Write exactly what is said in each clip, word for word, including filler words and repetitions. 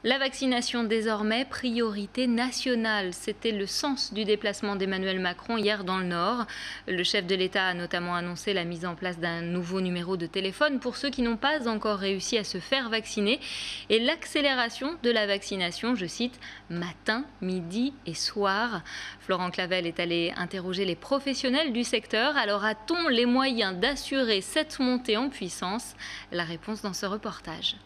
La vaccination désormais priorité nationale. C'était le sens du déplacement d'Emmanuel Macron hier dans le Nord. Le chef de l'État a notamment annoncé la mise en place d'un nouveau numéro de téléphone pour ceux qui n'ont pas encore réussi à se faire vacciner et l'accélération de la vaccination, je cite, matin, midi et soir. Florent Clavel est allé interroger les professionnels du secteur. Alors a-t-on les moyens d'assurer cette montée en puissance? La réponse dans ce reportage.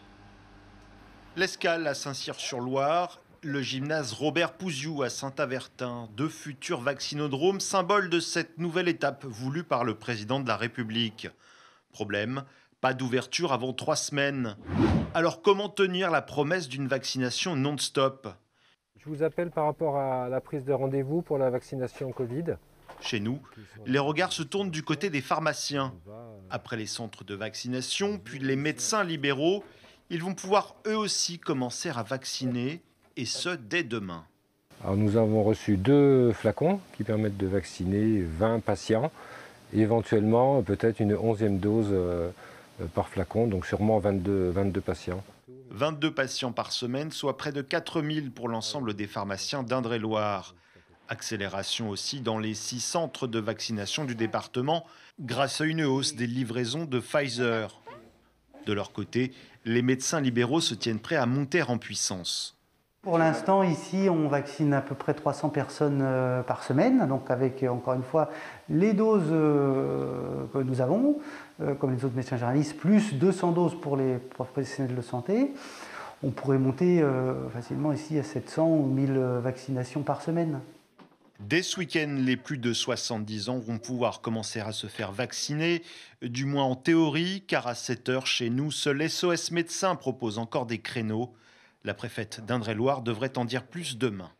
L'Escale à Saint-Cyr-sur-Loire, le gymnase Robert Pouziou à Saint-Avertin, deux futurs vaccinodromes, symbole de cette nouvelle étape voulue par le président de la République. Problème, pas d'ouverture avant trois semaines. Alors comment tenir la promesse d'une vaccination non-stop? Je vous appelle par rapport à la prise de rendez-vous pour la vaccination Covid. Chez nous, les regards se tournent du côté des pharmaciens. Après les centres de vaccination, puis les médecins libéraux, ils vont pouvoir eux aussi commencer à vacciner, et ce dès demain. Alors nous avons reçu deux flacons qui permettent de vacciner vingt patients, et éventuellement peut-être une onzième dose par flacon, donc sûrement vingt-deux, vingt-deux patients. vingt-deux patients par semaine, soit près de quatre mille pour l'ensemble des pharmaciens d'Indre-et-Loire. Accélération aussi dans les six centres de vaccination du département, grâce à une hausse des livraisons de Pfizer. De leur côté, les médecins libéraux se tiennent prêts à monter en puissance. Pour l'instant, ici, on vaccine à peu près trois cents personnes par semaine, donc avec, encore une fois, les doses que nous avons, comme les autres médecins généralistes, plus deux cents doses pour les professionnels de santé. On pourrait monter facilement ici à sept cents ou mille vaccinations par semaine. Dès ce week-end, les plus de soixante-dix ans vont pouvoir commencer à se faire vacciner, du moins en théorie, car à cette heure, chez nous, seul S O S Médecins propose encore des créneaux. La préfète d'Indre-et-Loire devrait en dire plus demain.